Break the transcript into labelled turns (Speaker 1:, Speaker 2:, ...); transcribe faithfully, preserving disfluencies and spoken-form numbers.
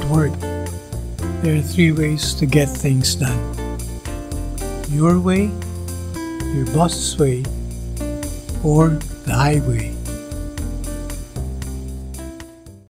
Speaker 1: work, there are three ways to get things done: your way, your boss's way, or the highway.